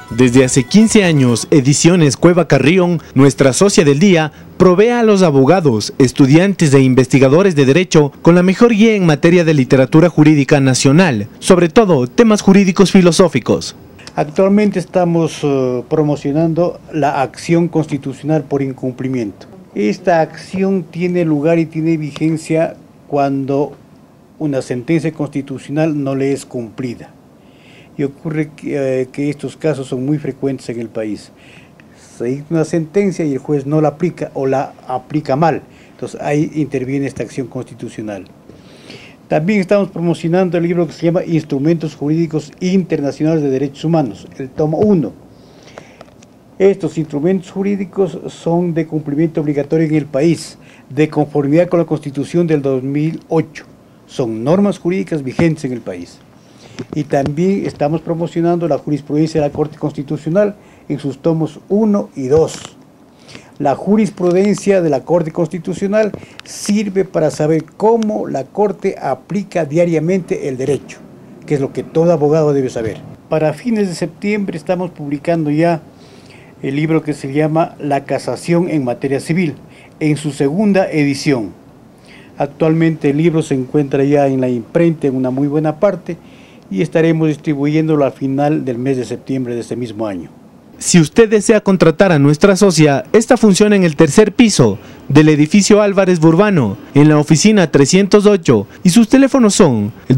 Desde hace 15 años, Ediciones Cueva Carrión, nuestra socia del día, provee a los abogados, estudiantes e investigadores de Derecho con la mejor guía en materia de literatura jurídica nacional, sobre todo temas jurídicos filosóficos. Actualmente estamos promocionando la acción constitucional por incumplimiento. Esta acción tiene lugar y tiene vigencia cuando una sentencia constitucional no le es cumplida. Y ocurre que estos casos son muy frecuentes en el país. Se dicta una sentencia y el juez no la aplica o la aplica mal. Entonces ahí interviene esta acción constitucional. También estamos promocionando el libro que se llama Instrumentos Jurídicos Internacionales de Derechos Humanos, el tomo 1. Estos instrumentos jurídicos son de cumplimiento obligatorio en el país, de conformidad con la Constitución del 2008. Son normas jurídicas vigentes en el país. Y también estamos promocionando la jurisprudencia de la Corte Constitucional en sus tomos 1 y 2. La jurisprudencia de la Corte Constitucional sirve para saber cómo la Corte aplica diariamente el derecho, que es lo que todo abogado debe saber. Para fines de septiembre estamos publicando ya el libro que se llama La casación en materia civil, en su segunda edición. Actualmente el libro se encuentra ya en la imprenta en una muy buena parte y estaremos distribuyéndolo al final del mes de septiembre de este mismo año. Si usted desea contratar a nuestra socia, esta funciona en el tercer piso del edificio Álvarez Burbano, en la oficina 308, y sus teléfonos son el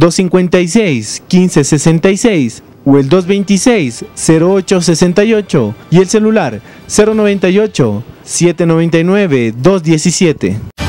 256-1566 o el 226-0868 y el celular 098-799-217.